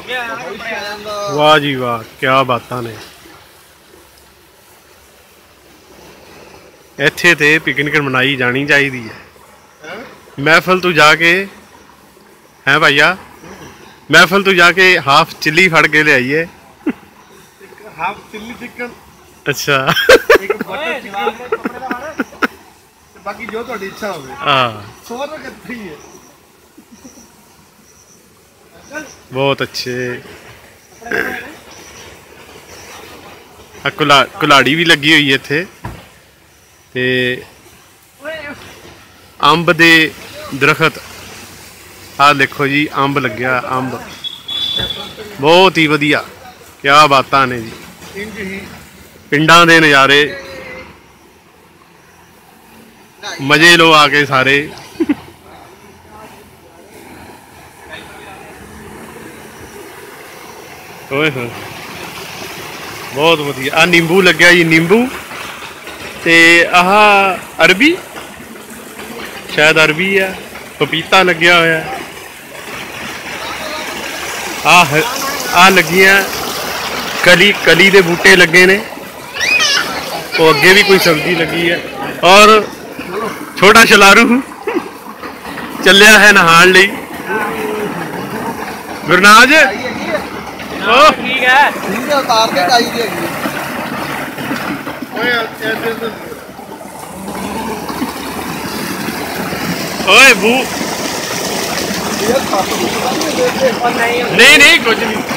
वाह जी वाह, क्या बातां ने। इत्थे ते पिकनिक मनाई जानी चाहिए। महफल तू जाके है भैया, महफल तू जाके हाफ चिल्ली फड़ के ले आइए। Half chilli chicken. अच्छा। एक बटर चिकन। बाकी जो थोड़ी इच्छा हो। हाँ, 100 रुपये कितनी है। बहुत अच्छे। कुलाड़ी भी लगी हुई है इत्थे ते अंब दे दरखत। आ देखो जी, अंब लग्या, अंब बहुत ही वधिया, क्या बातां ने जी। पिंडां दे नज़ारे मजे लो आके सारे। ओए होए, बहुत वधिया। आ नींबू लग्या जी, नींबू ते आह अरबी, शायद अरबी है। पपीता लग्या होया। आ लगियां कली दे बूटे लगे ने। तो अगे भी कोई सब्जी लगी है। और छोटा शलारू चलिया है नहान लई। गुरनाज ठीक है, उतार के चाहिए। ओए बू, नहीं नहीं कुछ नहीं।